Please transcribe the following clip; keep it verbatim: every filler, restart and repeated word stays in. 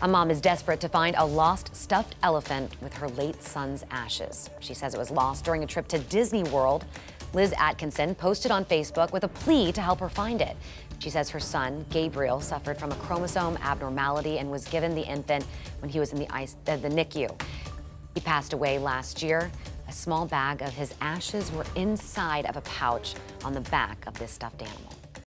A mom is desperate to find a lost stuffed elephant with her late son's ashes. She says it was lost during a trip to Disney World. Liz Atkinson posted on Facebook with a plea to help her find it. She says her son, Gabriel, suffered from a chromosome abnormality and was given the infant when he was in the, I C U, uh, the N I C U. He passed away last year. A small bag of his ashes were inside of a pouch on the back of this stuffed animal.